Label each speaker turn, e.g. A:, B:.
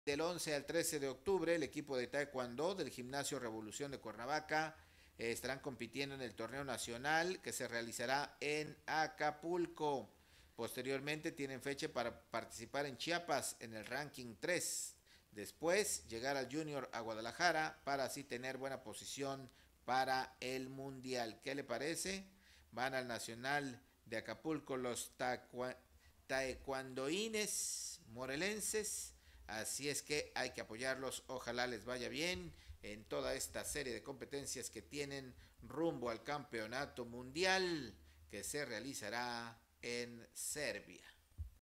A: Del 11 al 13 de octubre, el equipo de Taekwondo del Gimnasio Revolución de Cuernavaca estarán compitiendo en el torneo nacional que se realizará en Acapulco. Posteriormente tienen fecha para participar en Chiapas en el ranking 3. Después llegar al Junior a Guadalajara para así tener buena posición para el Mundial. ¿Qué le parece? Van al Nacional de Acapulco los taekwondoines morelenses. Así es que hay que apoyarlos, ojalá les vaya bien en toda esta serie de competencias que tienen rumbo al campeonato mundial que se realizará en Serbia.